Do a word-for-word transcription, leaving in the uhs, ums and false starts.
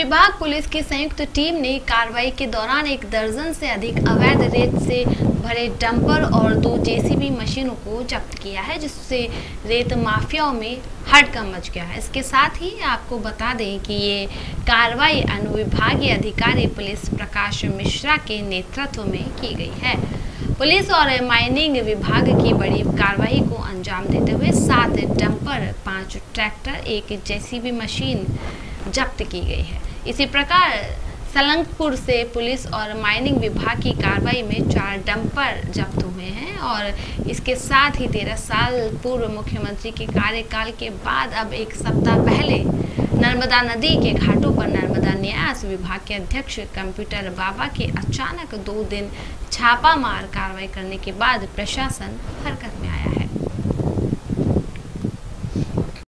विभाग पुलिस की संयुक्त टीम ने कार्रवाई के दौरान एक दर्जन से अधिक अवैध रेत से भरे डंपर और दो जेसीबी मशीनों को जब्त किया है, जिससे रेत माफियाओं में हड़कंप मच गया है। इसके साथ ही आपको बता दें कि ये कार्रवाई अनुविभागीय अधिकारी पुलिस प्रकाश मिश्रा के नेतृत्व में की गई है। पुलिस और माइनिंग विभाग की बड़ी कार्रवाई को अंजाम देते हुए सात डंपर, पाँच ट्रैक्टर, एक जेसीबी मशीन जब्त की गई है। इसी प्रकार सलंगपुर से पुलिस और माइनिंग विभाग की कार्रवाई में चार डंपर जब्त हुए हैं और इसके साथ ही तेरह साल पूर्व मुख्यमंत्री के कार्यकाल के बाद अब एक सप्ताह पहले नर्मदा नदी के घाटों पर नर्मदा न्यास विभाग के अध्यक्ष कंप्यूटर बाबा के अचानक दो दिन छापामार कार्रवाई करने के बाद प्रशासन हरकत में आया है।